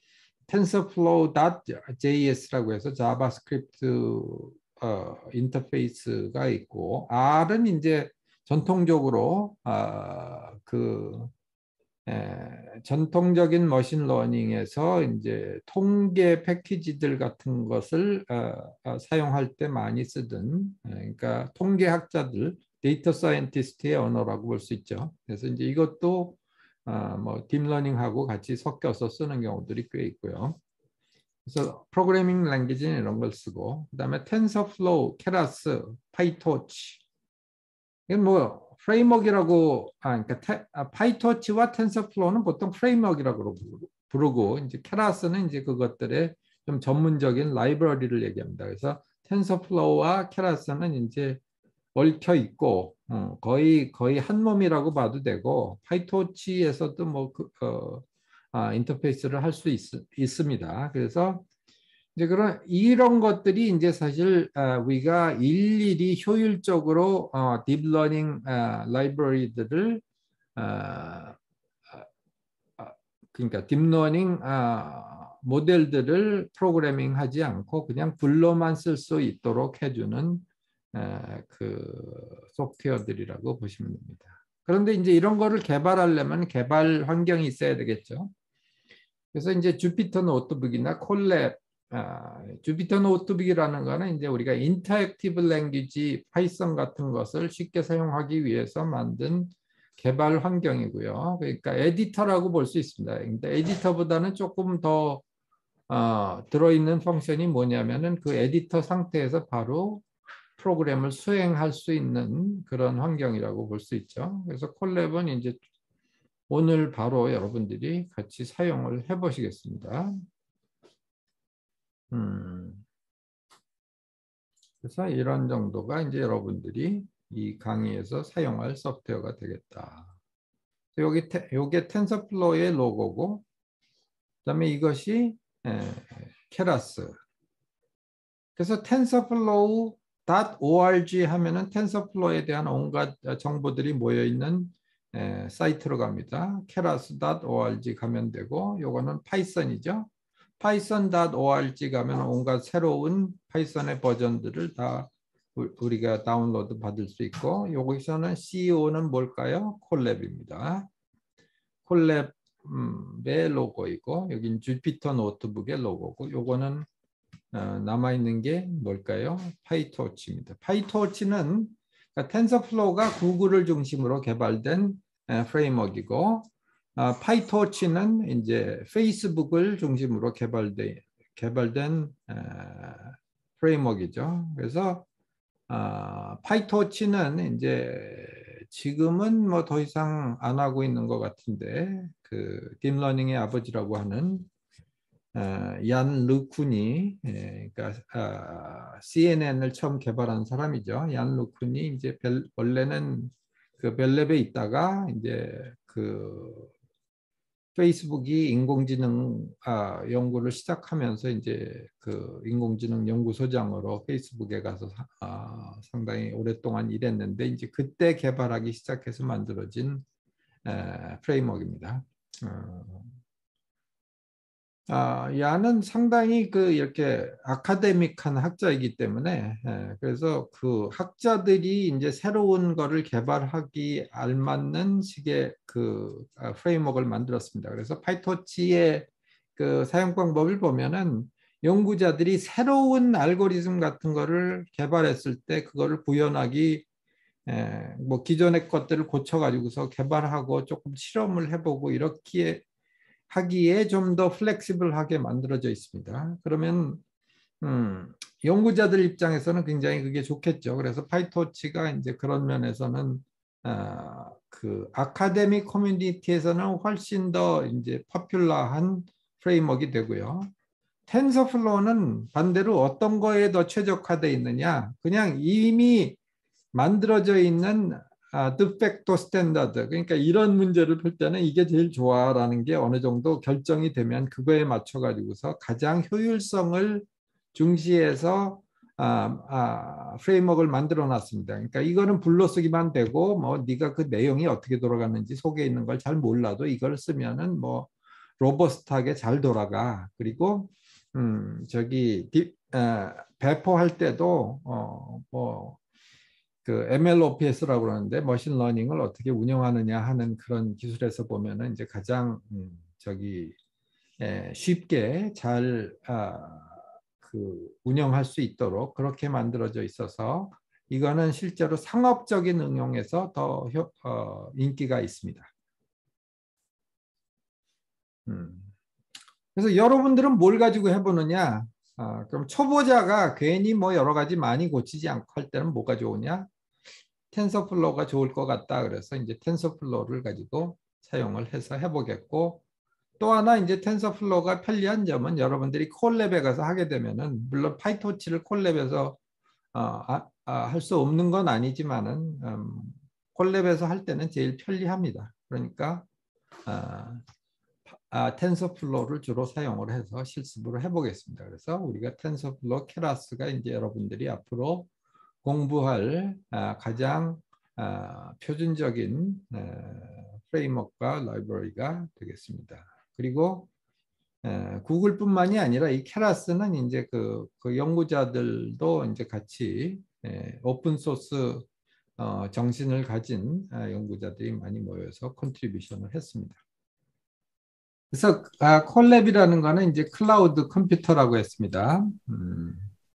텐서플로우.js라고 해서 자바스크립트 어, 인터페이스가 있고, R은 이제 전통적으로 어, 그 에, 전통적인 머신러닝에서 이제 통계 패키지들 같은 것을 어, 어, 사용할 때 많이 쓰던, 에, 그러니까 통계학자들, 데이터 사이언티스트의 언어라고 볼 수 있죠. 그래서 이제 이것도 어, 뭐 딥러닝하고 같이 섞여서 쓰는 경우들이 꽤 있고요. 그래서 프로그래밍 랭귀지는 이런 걸 쓰고, 그다음에 텐서플로우, 케라스, 파이토치. 이건 뭐 프레임워크라고, 아 그러니까 테, 아, 파이토치와 텐서플로우는 보통 프레임워크라고 부르고, 이제 케라스는 이제 그것들의 좀 전문적인 라이브러리를 얘기합니다. 그래서 텐서플로우와 케라스는 이제 얽혀 있고 어, 거의 거의 한 몸이라고 봐도 되고, 파이토치에서도 뭐 그, 어, 아, 인터페이스를 할 수 있습니다. 그래서 이제 그런 이런 것들이 이제 사실 어, 우리가 일일이 효율적으로 어, 딥러닝 어, 라이브러리들을 어, 어, 그러니까 딥러닝 어, 모델들을 프로그래밍하지 않고 그냥 불러만 쓸 수 있도록 해주는 에, 그 소프트웨어들이라고 보시면 됩니다. 그런데 이제 이런 거를 개발하려면 개발 환경이 있어야 되겠죠. 그래서 이제 주피터 노트북이나 콜랩, 아, 주피터 노트북이라는 거는 이제 우리가 인터랙티브 랭귀지 파이썬 같은 것을 쉽게 사용하기 위해서 만든 개발 환경이고요. 그러니까 에디터라고 볼 수 있습니다. 근데 에디터보다는 조금 더 어, 들어있는 펑션이 뭐냐면은 그 에디터 상태에서 바로 프로그램을 수행할 수 있는 그런 환경이라고 볼 수 있죠. 그래서 콜랩은 이제 오늘 바로 여러분들이 같이 사용을 해보시겠습니다. 음, 그래서 이런 정도가 이제 여러분들이 이 강의에서 사용할 소프트웨어가 되겠다. 여기 요게 텐서플로우의 로고고, 그다음에 이것이 에, 케라스. 그래서 텐서플로우 .org 하면은 텐서플로우에 대한 온갖 정보들이 모여 있는 에, 사이트로 갑니다. 케라스 .org 가면 되고, 요거는 파이썬이죠. 파이썬 .org 가면 온갖 새로운 파이썬의 버전들을 다 우리가 다운로드 받을 수 있고, 여기서는 씨이오는 뭘까요? 콜랩입니다. 콜랩의 로고이고, 여긴 주피터 노트북의 로고고, 요거는 어, 남아있는 게 뭘까요? 파이토치입니다. 파이토치는 그러니까 텐서플로우가 구글을 중심으로 개발된 에, 프레임워크이고, 아, 파이토치는 이제 페이스북을 중심으로 개발된 개발된 에, 프레임워크이죠. 그래서 아, 파이토치는 이제 지금은 뭐 더 이상 안 하고 있는 것 같은데, 그 딥러닝의 아버지라고 하는 어, 얀 르쿤이, 예, 그러니까 아, 씨엔엔을 처음 개발한 사람이죠. 얀 르쿤이 이제 벨, 원래는 그 벨랩에 있다가 이제 그 페이스북이 인공지능 아, 연구를 시작하면서 이제 그 인공지능 연구소장으로 페이스북에 가서 사- 아, 상당히 오랫동안 일했는데 이제 그때 개발하기 시작해서 만들어진 에, 프레임워크입니다. 어, 아, 야는 상당히 그 이렇게 아카데믹한 학자이기 때문에 예, 그래서 그 학자들이 이제 새로운 거를 개발하기 알맞는 식의 그 아, 프레임워크를 만들었습니다. 그래서 파이토치의 그 사용 방법을 보면은 연구자들이 새로운 알고리즘 같은 거를 개발했을 때 그거를 구현하기 예, 뭐 기존의 것들을 고쳐가지고서 개발하고 조금 실험을 해보고 이렇게 하기에 좀 더 플렉시블하게 만들어져 있습니다. 그러면 음, 연구자들 입장에서는 굉장히 그게 좋겠죠. 그래서 파이토치가 이제 그런 면에서는 아, 그 아카데믹 커뮤니티에서는 훨씬 더 이제 퍼퓰러한 프레임워크가 되고요. 텐서플로우는 반대로 어떤 거에 더 최적화되어 있느냐? 그냥 이미 만들어져 있는 아, 드팩토 스탠다드 그러니까 이런 문제를 풀 때는 이게 제일 좋아라는 게 어느 정도 결정이 되면 그거에 맞춰 가지고서 가장 효율성을 중시해서 아, 아, 프레임워크를 만들어 놨습니다. 그러니까 이거는 불러쓰기만 되고 뭐 네가 그 내용이 어떻게 돌아가는지 속에 있는 걸 잘 몰라도 이걸 쓰면은 뭐 로버스트하게 잘 돌아가. 그리고 음 저기 디, 어, 배포할 때도 어뭐 그 엠엘오피에스라고 그러는데 머신 러닝을 어떻게 운영하느냐 하는 그런 기술에서 보면은 이제 가장 음, 저기 에, 쉽게 잘 아, 그 운영할 수 있도록 그렇게 만들어져 있어서 이거는 실제로 상업적인 응용에서 더 효, 어, 인기가 있습니다. 음. 그래서 여러분들은 뭘 가지고 해보느냐? 아, 그럼 초보자가 괜히 뭐 여러 가지 많이 고치지 않고 할 때는 뭐가 좋으냐? 텐서플로우가 좋을 것 같다. 그래서 이제 텐서플로우를 가지고 사용을 해서 해보겠고 또 하나 이제 텐서플로우가 편리한 점은 여러분들이 콜랩에 가서 하게 되면은 물론 파이토치를 콜랩에서 어, 아, 아, 할 수 없는 건 아니지만은 음, 콜랩에서 할 때는 제일 편리합니다. 그러니까 아, 아, 텐서플로우를 주로 사용을 해서 실습으로 해보겠습니다. 그래서 우리가 텐서플로우 케라스가 이제 여러분들이 앞으로 공부할 아, 가장 아, 표준적인 아, 프레임워크와 라이브러리가 되겠습니다. 그리고 에, 구글뿐만이 아니라 이 케라스는 이제 그, 그 연구자들도 이제 같이 에, 오픈 소스 어, 정신을 가진 아, 연구자들이 많이 모여서 컨트리뷰션을 했습니다. 그래서 아, 콜랩이라는 거는 이제 클라우드 컴퓨터라고 했습니다. 음,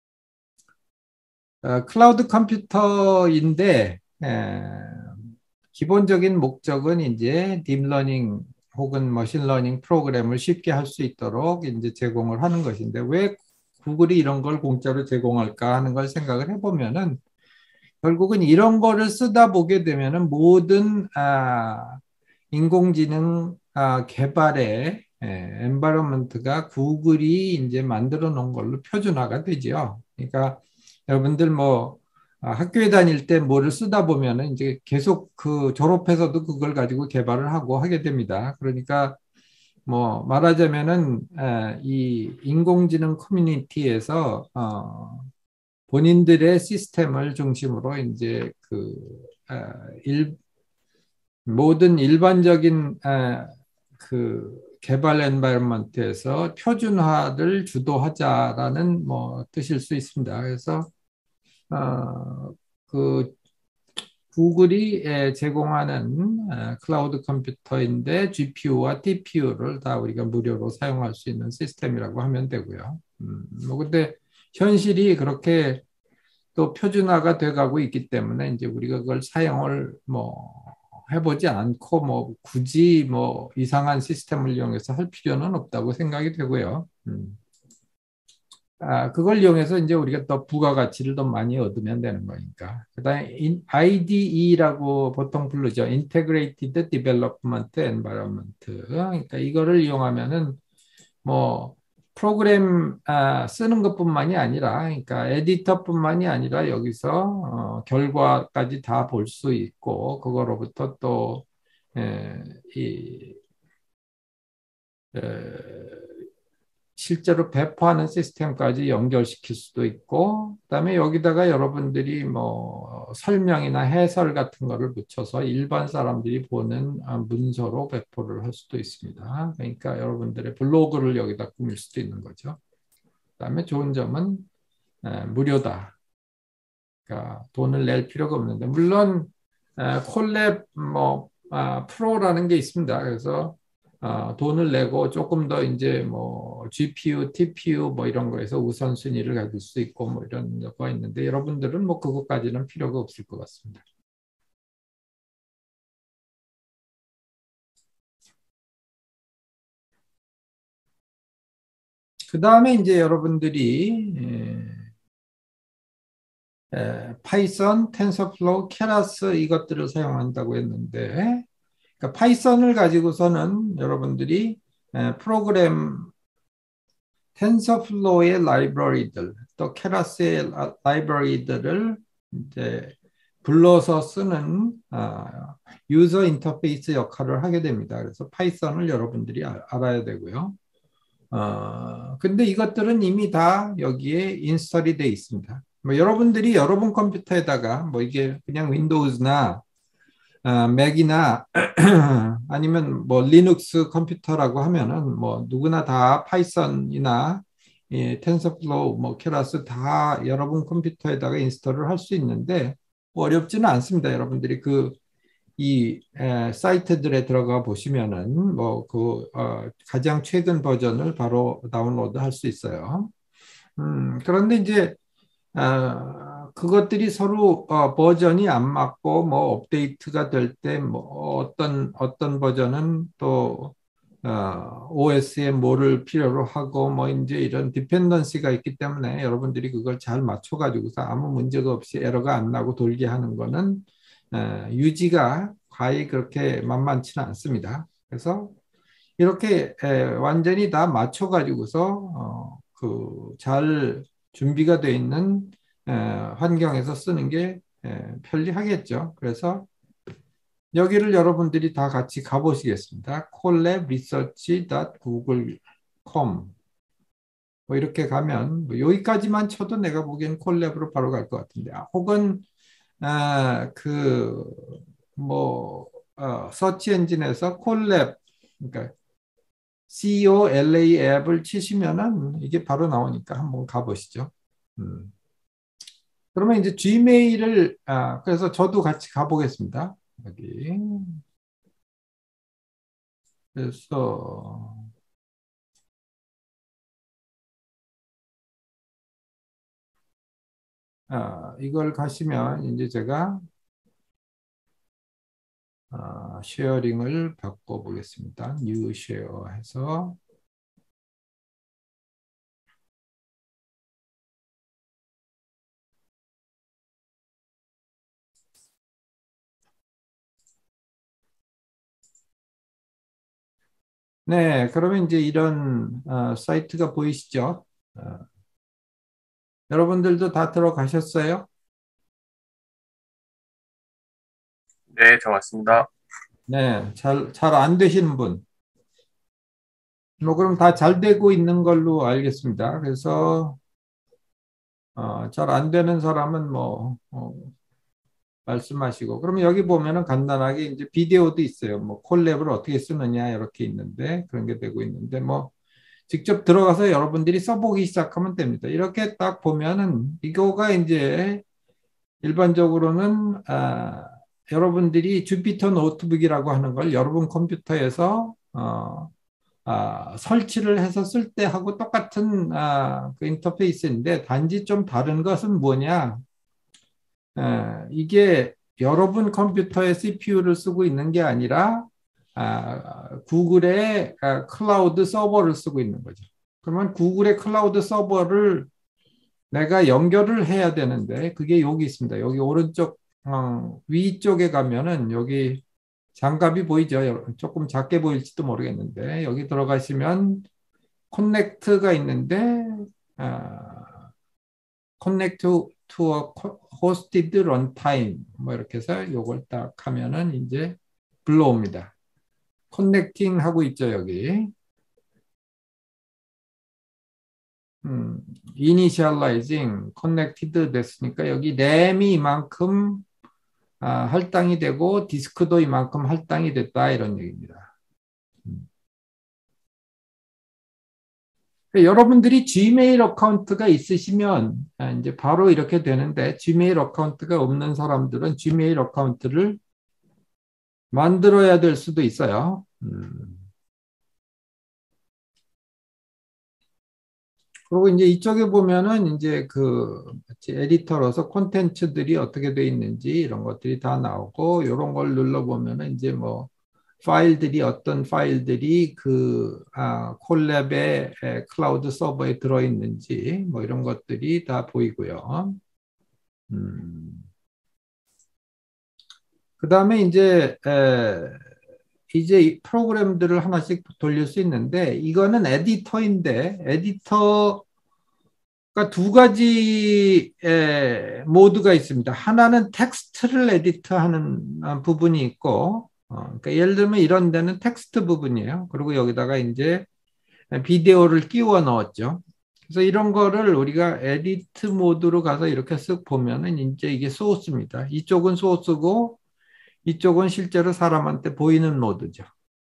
어, 클라우드 컴퓨터인데 에, 기본적인 목적은 이제 딥러닝 혹은 머신러닝 프로그램을 쉽게 할 수 있도록 이제 제공을 하는 것인데 왜 구글이 이런 걸 공짜로 제공할까 하는 걸 생각을 해보면은 결국은 이런 거를 쓰다 보게 되면은 모든 아, 인공지능 아, 개발의 엔바이러먼트가 구글이 이제 만들어 놓은 걸로 표준화가 되죠. 그러니까 여러분들 뭐 아, 학교에 다닐 때 뭐를 쓰다 보면은 이제 계속 그 졸업해서도 그걸 가지고 개발을 하고 하게 됩니다. 그러니까 뭐 말하자면은 에, 이 인공지능 커뮤니티에서 어, 본인들의 시스템을 중심으로 이제 그 아, 일, 모든 일반적인 에, 그 개발 엔바이러먼트에서 표준화를 주도하자라는 뭐 뜻일 수 있습니다. 그래서 어, 그 구글이 에, 제공하는 에, 클라우드 컴퓨터인데 지피유와 티피유를 다 우리가 무료로 사용할 수 있는 시스템이라고 하면 되고요. 음, 뭐 근데 현실이 그렇게 또 표준화가 돼가고 있기 때문에 이제 우리가 그걸 사용을 뭐 해보지 않고 뭐 굳이 뭐 이상한 시스템을 이용해서 할 필요는 없다고 생각이 되고요. 음. 아, 그걸 이용해서 이제 우리가 더 부가가치를 더 많이 얻으면 되는 거니까. 그다음에 아이디이라고 보통 부르죠. Integrated Development Environment. 그러니까 이거를 이용하면은 뭐 프로그램 아, 쓰는 것뿐만이 아니라, 그러니까 에디터뿐만이 아니라 여기서 어, 결과까지 다 볼 수 있고, 그거로부터 또 에, 이, 에, 실제로 배포하는 시스템까지 연결시킬 수도 있고, 그다음에 여기다가 여러분들이 뭐 설명이나 해설 같은 거를 붙여서 일반 사람들이 보는 아, 문서로 배포를 할 수도 있습니다. 그러니까 여러분들의 블로그를 여기다 꾸밀 수도 있는 거죠. 그다음에 좋은 점은 에, 무료다. 그러니까 돈을 낼 필요가 없는데, 물론 에, 콜랩 뭐 아, 프로라는 게 있습니다. 그래서 아, 돈을 내고 조금 더 이제 뭐 지피유, 티피유 뭐 이런 거에서 우선순위를 가질 수 있고 뭐 이런 거가 있는데, 여러분들은 뭐 그것까지는 필요가 없을 것 같습니다. 그 다음에 이제 여러분들이 에, 에, 파이썬, 텐서플로우, 케라스 이것들을 사용한다고 했는데, 그러니까 파이썬을 가지고서는 여러분들이 에, 프로그램 텐서플로우의 라이브러리들, 또 케라스의 라- 라이브러리들을 이제 불러서 쓰는 아, 유저 인터페이스 역할을 하게 됩니다. 그래서 파이썬을 여러분들이 아- 알아야 되고요. 어, 근데 이것들은 이미 다 여기에 인스톨이 되어 있습니다. 뭐 여러분들이 여러분 컴퓨터에다가 뭐 이게 그냥 윈도우즈나 아, 맥이나 아니면 뭐 리눅스 컴퓨터라고 하면은 뭐 누구나 다 파이썬이나 예, 텐서플로우, 뭐 케라스 다 여러분 컴퓨터에다가 인스톨을 할 수 있는데 뭐 어렵지는 않습니다. 여러분들이 그 이 사이트들에 들어가 보시면은 뭐 그 가장 최근 버전을 바로 다운로드 할 수 있어요. 음, 그런데 이제 아, 그것들이 서로 어, 버전이 안 맞고 뭐 업데이트가 될 때 뭐 어떤 어떤 버전은 또 어, 오에스에 뭐를 필요로 하고 뭐 이제 이런 디펜던시가 있기 때문에 여러분들이 그걸 잘 맞춰 가지고서 아무 문제가 없이 에러가 안 나고 돌게 하는 거는 어, 유지가 과히 그렇게 만만치는 않습니다. 그래서 이렇게 에, 완전히 다 맞춰 가지고서 어, 그잘 준비가 되어 있는 에, 환경에서 쓰는 게 에, 편리하겠죠. 그래서 여기를 여러분들이 다 같이 가보시겠습니다. 콜랩 리서치 닷 구글 닷 컴 뭐 이렇게 가면 뭐 여기까지만 쳐도 내가 보기엔 콜랩으로 바로 갈 것 같은데, 아, 혹은 아, 그뭐 어, 서치 엔진에서 콜랩, 그러니까 콜랩 앱을 치시면은 이게 바로 나오니까 한번 가보시죠. 음. 그러면 이제 지메일을 아, 그래서 저도 같이 가보겠습니다. 여기 그래서 아, 이걸 가시면 이제 제가 아, 쉐어링을 바꿔보겠습니다. 뉴 쉐어 해서 네, 그러면 이제 이런 어, 사이트가 보이시죠? 어, 여러분들도 다 들어가셨어요? 네, 저 왔습니다. 네, 잘, 잘 안 되시는 분. 뭐 그럼 다 잘 되고 있는 걸로 알겠습니다. 그래서 어, 잘 안 되는 사람은 뭐 어, 말씀하시고, 그러면 여기 보면은 간단하게 이제 비디오도 있어요. 뭐 콜랩을 어떻게 쓰느냐 이렇게 있는데 그런 게 되고 있는데 뭐 직접 들어가서 여러분들이 써보기 시작하면 됩니다. 이렇게 딱 보면은 이거가 이제 일반적으로는 아, 여러분들이 주피터 노트북이라고 하는 걸 여러분 컴퓨터에서 어, 아, 설치를 해서 쓸 때 하고 똑같은 아, 그 인터페이스인데, 단지 좀 다른 것은 뭐냐? 아, 이게 여러분 컴퓨터의 씨피유를 쓰고 있는 게 아니라 아, 구글의 아, 클라우드 서버를 쓰고 있는 거죠. 그러면 구글의 클라우드 서버를 내가 연결을 해야 되는데, 그게 여기 있습니다. 여기 오른쪽 어, 위쪽에 가면은 여기 장갑이 보이죠? 조금 작게 보일지도 모르겠는데 여기 들어가시면 connect가 있는데 아, connect to, to a hosted runtime 뭐 이렇게 해서 요걸 딱 하면은 이제 불러옵니다. 커넥팅 하고 있죠, 여기. 음, initializing, connected 됐으니까 여기 램이 이만큼 아, 할당이 되고 디스크도 이만큼 할당이 됐다 이런 얘기입니다. 음. 여러분들이 지메일 어카운트가 있으시면 아, 이제 바로 이렇게 되는데 지메일 어카운트가 없는 사람들은 지메일 어카운트를 만들어야 될 수도 있어요. 음. 그리고 이제 이쪽에 보면은 이제 그 에디터로서 콘텐츠들이 어떻게 돼 있는지 이런 것들이 다 나오고 이런 걸 눌러보면은 이제 뭐 파일들이 어떤 파일들이 그 아, 콜랩의 에, 클라우드 서버에 들어 있는지 뭐 이런 것들이 다 보이고요. 음. 그 다음에 이제 에, 이제 이 프로그램들을 하나씩 돌릴 수 있는데 이거는 에디터인데 에디터 그러니까 두 가지 에, 모드가 있습니다. 하나는 텍스트를 에디트하는 어, 부분이 있고, 어, 그러니까 예를 들면 이런 데는 텍스트 부분이에요. 그리고 여기다가 이제 비디오를 끼워 넣었죠. 그래서 이런 거를 우리가 에디트 모드로 가서 이렇게 쓱 보면은 이제 이게 소스입니다. 이쪽은 소스고 이쪽은 실제로 사람한테 보이는 모드죠.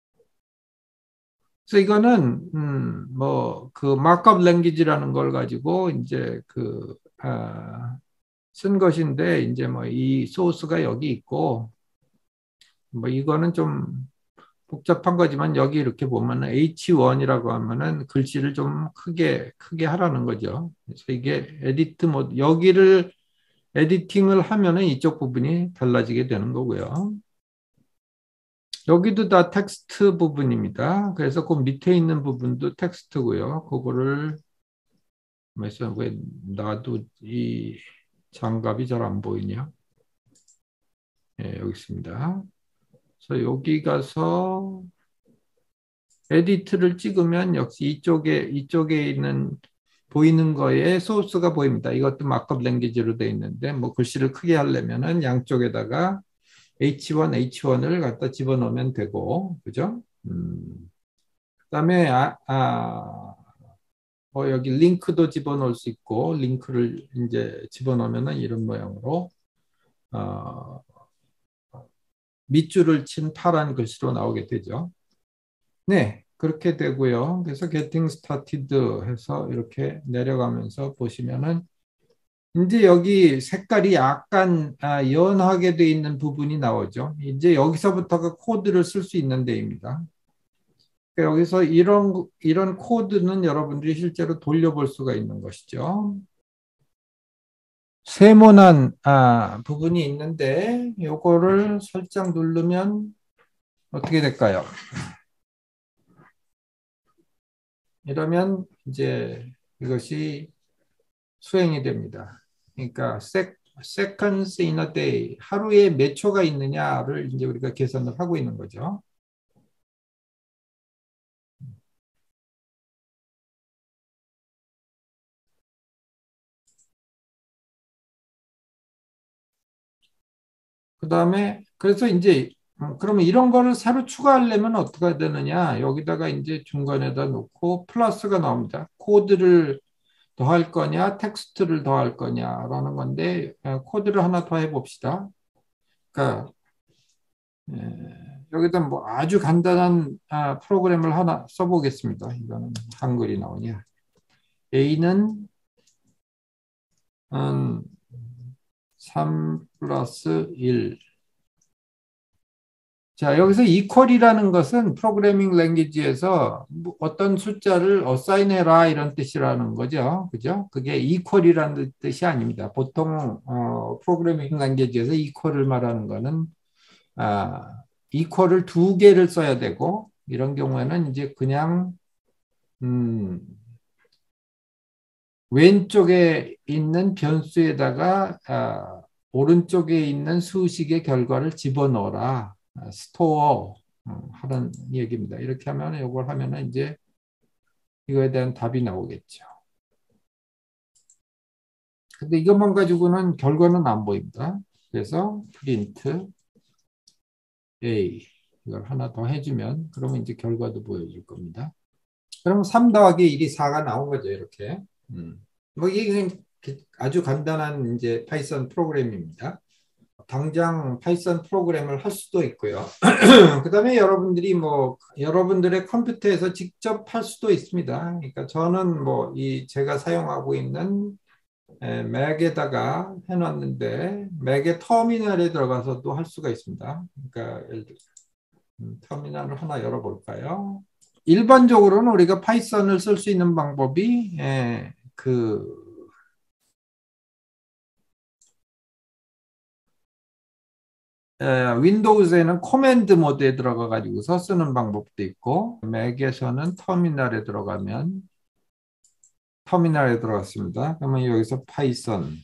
그래서 이거는 음, 뭐그 마크업 랭귀지라는 걸 가지고 이제 그 아, 쓴 것인데 이제 뭐 이 소스가 여기 있고 뭐 이거는 좀 복잡한 거지만 여기 이렇게 보면은 에이치 원이라고 하면은 글씨를 좀 크게 크게 하라는 거죠. 그래서 이게 에디트 모드 여기를 에디팅을 하면은 이쪽 부분이 달라지게 되는 거고요. 여기도 다 텍스트 부분입니다. 그래서 그 밑에 있는 부분도 텍스트고요. 그거를 그래서 왜 나도 이 장갑이 잘 안 보이냐? 예, 여기 있습니다. 그래서 여기 가서 에디트를 찍으면 역시 이쪽에 이쪽에 있는 보이는 거에 소스가 보입니다. 이것도 마크업 랭귀지로 되어 있는데 뭐 글씨를 크게 하려면은 양쪽에다가 에이치 원, 에이치 원을 갖다 집어넣으면 되고, 그죠? 음. 그다음에 아, 아, 뭐 여기 링크도 집어넣을 수 있고 링크를 이제 집어넣으면은 이런 모양으로 어, 밑줄을 친 파란 글씨로 나오게 되죠. 네, 그렇게 되고요. 그래서 Getting Started 해서 이렇게 내려가면서 보시면은 이제 여기 색깔이 약간 아, 연하게 돼 있는 부분이 나오죠. 이제 여기서부터가 코드를 쓸 수 있는 데입니다. 그러니까 여기서 이런 이런 코드는 여러분들이 실제로 돌려볼 수가 있는 것이죠. 세모난 아, 부분이 있는데 요거를 살짝 누르면 어떻게 될까요? 이러면 이제 이것이 수행이 됩니다. 그러니까 sec, seconds in a day, 하루에 몇 초가 있느냐를 이제 우리가 계산을 하고 있는 거죠. 그 다음에 그래서 이제 음, 그러면 이런 거를 새로 추가하려면 어떻게 해야 되느냐? 여기다가 이제 중간에다 놓고 플러스가 나옵니다. 코드를 더할 거냐, 텍스트를 더할 거냐라는 건데 어, 코드를 하나 더 해봅시다. 그러니까 예, 여기다 뭐 아주 간단한 아, 프로그램을 하나 써보겠습니다. 이거는 한글이 나오냐. A는 음, 삼 플러스 일. 자, 여기서 equal이라는 것은 프로그래밍 랭귀지에서 뭐 어떤 숫자를 어사인해라 이런 뜻이라는 거죠. 그죠? 그게 equal이라는 뜻이 아닙니다. 보통 어, 프로그래밍 랭귀지에서 equal을 말하는 거는 아, equal을 두 개를 써야 되고 이런 경우에는 이제 그냥 음, 왼쪽에 있는 변수에다가 아, 오른쪽에 있는 수식의 결과를 집어넣어라. 아, 스토어 어, 하는 얘기입니다. 이렇게 하면 이걸 하면은 이제 이거에 대한 답이 나오겠죠. 근데 이것만 가지고는 결과는 안 보입니다. 그래서 프린트 A 이걸 하나 더 해주면 그러면 이제 결과도 보여줄 겁니다. 그러면 삼 더하기 일이 사가 나온 거죠. 이렇게. 음. 뭐 이게 그냥 아주 간단한 이제 파이썬 프로그램입니다. 당장 파이썬 프로그램을 할 수도 있고요. 그 다음에 여러분들이 뭐 여러분들의 컴퓨터에서 직접 할 수도 있습니다. 그러니까 저는 뭐 이 제가 사용하고 있는 맥에다가 해놨는데 맥의 터미널에 들어가서도 할 수가 있습니다. 그러니까 예를 들어 터미널을 하나 열어볼까요? 일반적으로는 우리가 파이썬을 쓸 수 있는 방법이 예, 그 에, 윈도우즈에는 코맨드 모드에 들어가 가지고서 쓰는 방법도 있고 맥에서는 터미널에 들어가면 터미널에 들어갔습니다. 그러면 여기서 파이썬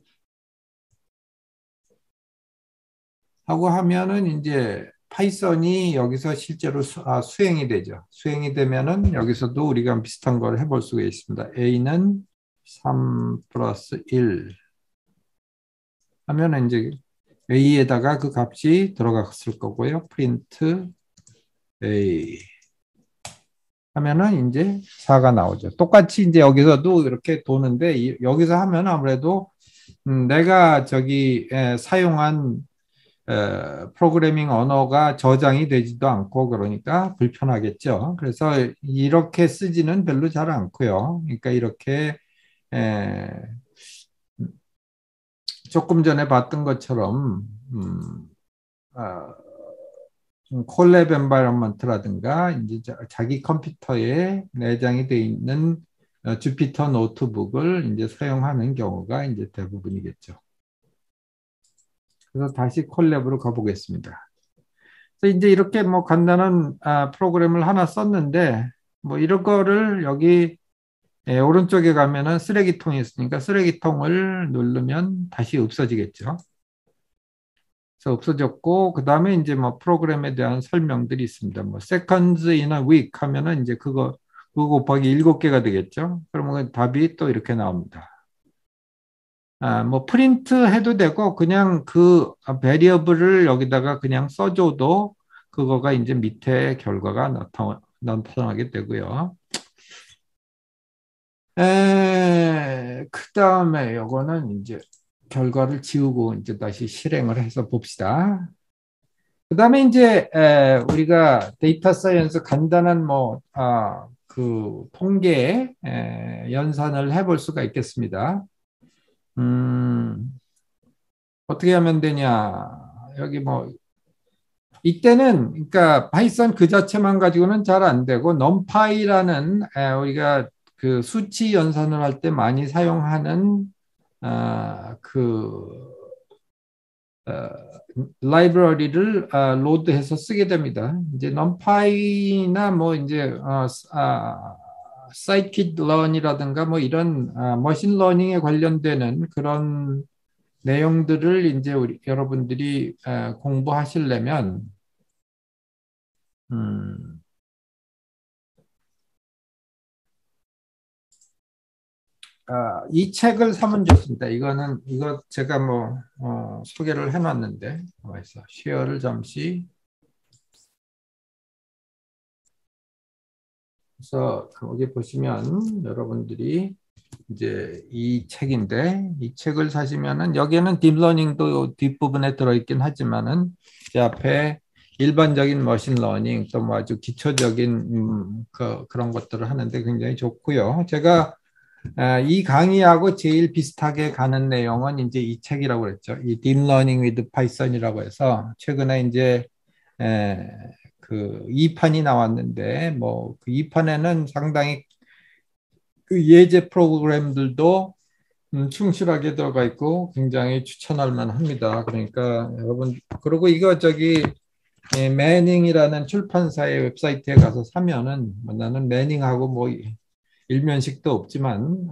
하고 하면은 이제 파이썬이 여기서 실제로 수, 아, 수행이 되죠. 수행이 되면은 여기서도 우리가 비슷한 걸 해볼 수가 있습니다. A는 삼 플러스 일 하면은 이제 A에다가 그 값이 들어갔을 거고요. 프린트 A 하면은 이제 사가 나오죠. 똑같이 이제 여기서도 이렇게 도는데 이, 여기서 하면 아무래도 음, 내가 저기 에, 사용한 에, 프로그래밍 언어가 저장이 되지도 않고 그러니까 불편하겠죠. 그래서 이렇게 쓰지는 별로 잘 않고요. 그러니까 이렇게 에, 조금 전에 봤던 것처럼 음, 어, 콜랩 엔바이런먼트라든가 이제 자기 컴퓨터에 내장이 되어 있는 어, 주피터 노트북을 이제 사용하는 경우가 이제 대부분이겠죠. 그래서 다시 콜랩으로 가보겠습니다. 그래서 이제 이렇게 뭐 간단한 아, 프로그램을 하나 썼는데 뭐 이런 거를 여기 예, 오른쪽에 가면은 쓰레기통이 있으니까 쓰레기통을 누르면 다시 없어지겠죠. 그래서 없어졌고 그 다음에 이제 뭐 프로그램에 대한 설명들이 있습니다. 뭐 seconds in a week 하면은 이제 그거 그거 곱하기 일곱 개가 되겠죠. 그러면 답이 또 이렇게 나옵니다. 아, 뭐 프린트 해도 되고 그냥 그 베리어블을 여기다가 그냥 써줘도 그거가 이제 밑에 결과가 나타, 나타나게 되고요. 에, 그 다음에 요거는 이제 결과를 지우고 이제 다시 실행을 해서 봅시다. 그 다음에 이제 에, 우리가 데이터 사이언스 간단한 뭐, 아, 그 통계 에, 연산을 해볼 수가 있겠습니다. 음, 어떻게 하면 되냐. 여기 뭐, 이때는, 그러니까 파이썬 그 자체만 가지고는 잘 안 되고, 넘파이라는 에, 우리가 그 수치 연산을 할 때 많이 사용하는 아, 그 어, 라이브러리를 어, 로드해서 쓰게 됩니다. 이제 넘파이나 뭐 이제 어, 아, 사이킷런이라든가 뭐 이런 아, 머신 러닝에 관련되는 그런 내용들을 이제 우리 여러분들이 아, 공부하시려면 음, 아, 이 책을 사면 좋습니다. 이거는 이거 제가 뭐 어, 소개를 해놨는데 어디서 쉐어를 잠시 그래서 거기 보시면 여러분들이 이제 이 책인데 이 책을 사시면은 여기에는 딥러닝도 뒷부분에 들어있긴 하지만은 제 앞에 일반적인 머신러닝 또 뭐 아주 기초적인 음, 그, 그런 것들을 하는데 굉장히 좋고요. 제가 아, 이 강의하고 제일 비슷하게 가는 내용은 이제 이 책이라고 그랬죠. 이 Deep Learning with Python이라고 해서 최근에 이제 에, 그 이 판이 나왔는데 뭐 그 이 판에는 상당히 그 예제 프로그램들도 음, 충실하게 들어가 있고 굉장히 추천할 만합니다. 그러니까 여러분 그리고 이거 저기 예, 매닝이라는 출판사의 웹사이트에 가서 사면은 뭐 나는 매닝하고 뭐 일면식도 없지만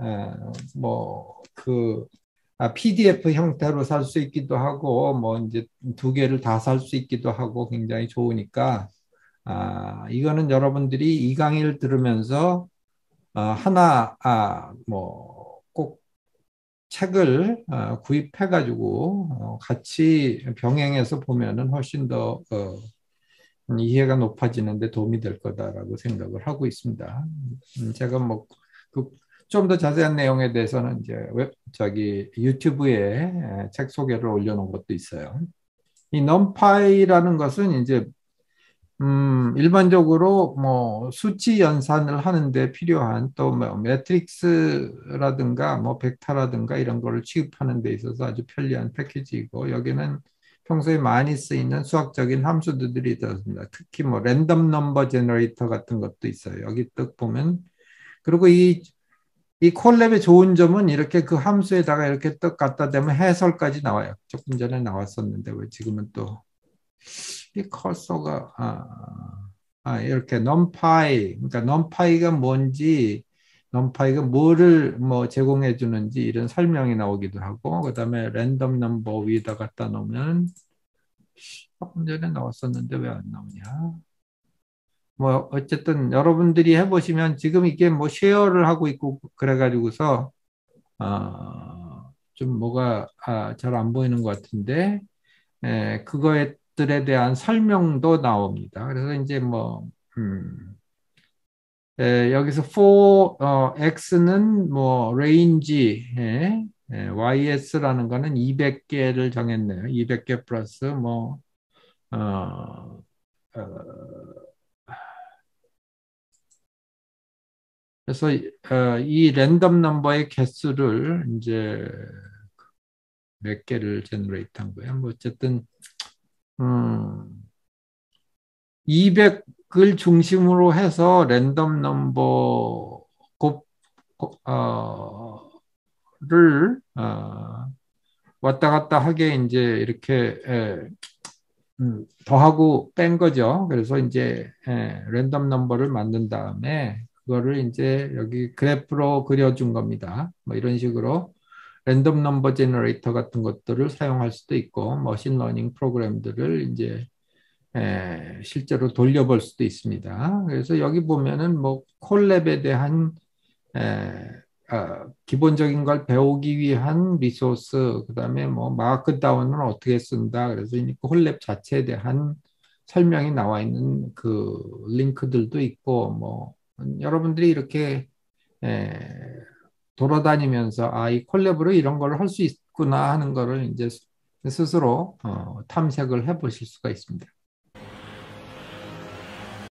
뭐그 아, 피디에프 형태로 살 수 있기도 하고 뭐 이제 두 개를 다 살 수 있기도 하고 굉장히 좋으니까 아, 이거는 여러분들이 이 강의를 들으면서 어, 하나 아, 뭐 꼭 책을 어, 구입해가지고 어, 같이 병행해서 보면은 훨씬 더 어, 이해가 높아지는데 도움이 될 거다라고 생각을 하고 있습니다. 음, 제가 뭐 그 좀 더 자세한 내용에 대해서는 이제 웹 저기 유튜브에 책 소개를 올려놓은 것도 있어요. 이 넘파이라는 것은 이제 음, 일반적으로 뭐 수치 연산을 하는데 필요한 또뭐 매트릭스라든가 뭐 벡터라든가 이런 거를 취급하는 데 있어서 아주 편리한 패키지이고 여기는 평소에 많이 쓰이는 수학적인 함수들이 들어있습니다. 특히 뭐 랜덤 넘버 제너레이터 같은 것도 있어요. 여기 딱 보면 그리고 이 이 콜랩의 좋은 점은 이렇게 그 함수에다가 이렇게 떡 갖다 대면 해설까지 나와요. 조금 전에 나왔었는데 왜 지금은 또 이 커서가 아, 아, 이렇게 넘파이 그러니까 넘파이가 뭔지 넘파이가 뭐를 뭐 제공해 주는지 이런 설명이 나오기도 하고 그다음에 랜덤 넘버 위에다 갖다 놓으면 조금 전에 나왔었는데 왜 안 나오냐? 뭐 어쨌든 여러분들이 해보시면 지금 이게 뭐 쉐어를 하고 있고 그래가지고서 아, 좀 뭐가 아, 잘 안 보이는 것 같은데 에, 그거들에 대한 설명도 나옵니다. 그래서 이제 뭐 음, 에, 여기서 for 어, x는 뭐 range 에, 에, ys라는 거는 이백 개를 정했네요. 이백 개 플러스 뭐 어, 어, 그래서 어, 이 랜덤 넘버의 개수를 이제 몇 개를 제너레이트 한 거예요. 뭐 어쨌든 음, 이백을 중심으로 해서 랜덤 넘버 곱, 곱, 어, 를 어, 왔다 갔다 하게 이제 이렇게 에, 음, 더하고 뺀 거죠. 그래서 이제 에, 랜덤 넘버를 만든 다음에 그거를 이제 여기 그래프로 그려준 겁니다. 뭐 이런 식으로 랜덤 넘버 제너레이터 같은 것들을 사용할 수도 있고 머신러닝 프로그램들을 이제 에, 실제로 돌려볼 수도 있습니다. 그래서 여기 보면은 뭐 콜랩에 대한 에, 아, 기본적인 걸 배우기 위한 리소스, 그다음에 뭐 마크다운은 어떻게 쓴다. 그래서 이 콜랩 자체에 대한 설명이 나와 있는 그 링크들도 있고 뭐 여러분들이 이렇게 에, 돌아다니면서 아, 이 콜랩으로 이런 걸 할 수 있구나 하는 거를 이제 스스로 어, 탐색을 해보실 수가 있습니다.